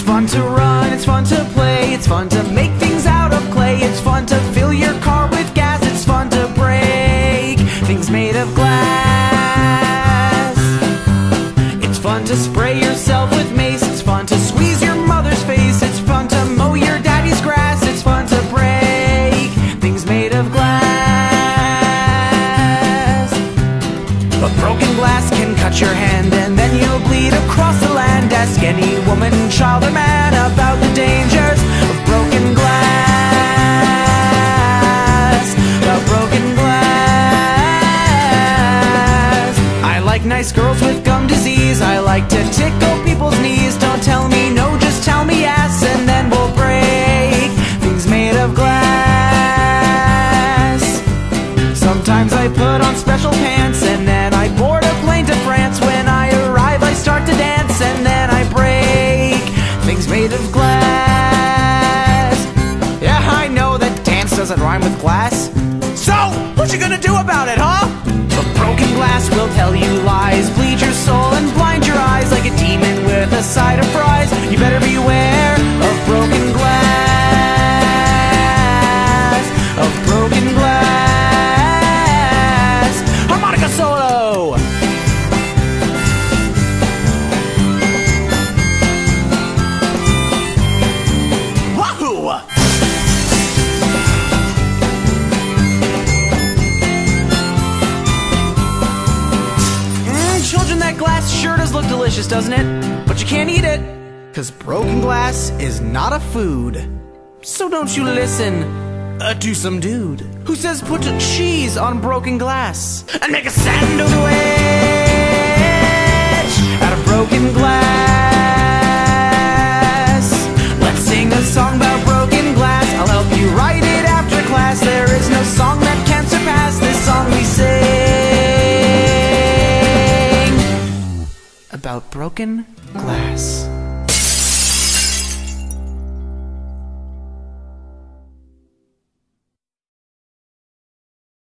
fun to run, it's fun to play, it's fun to make things out of clay, it's fun to fill your car with gas, it's fun to break things made of glass. It's fun to spray yourself with mace, it's fun to squeeze your mother's face, it's fun to mow your daddy's grass, it's fun to break things made of glass. But broken glass can cut your hand and then you'll bleed across the land. Ask any woman, child or man about the dangers of broken glass. About broken glass. I like nice girls with gum disease, I like to tickle people's knees. Don't tell me no, just tell me yes, and then we'll break things made of glass. Sometimes I put on special pants and then I board a plane to France. When I arrive I start to dance and then I break things made of glass. Yeah, I know that dance doesn't rhyme with glass. So, what you gonna do about it, huh? But broken glass will tell you lies, bleed your soul and blind your eyes like a demon with a side of fries. You better beware of broken glass. Of broken glass. Harmonica solo! Wahoo! Children, that glass sure does look delicious, doesn't it? But you can't eat it, 'cause broken glass is not a food. So don't you listen to some dude who says put cheese on broken glass and make a sandwich out of broken glass. Let's sing a song about broken glass, I'll help you write it after class. There is no song that can surpass this song we sing about broken glass.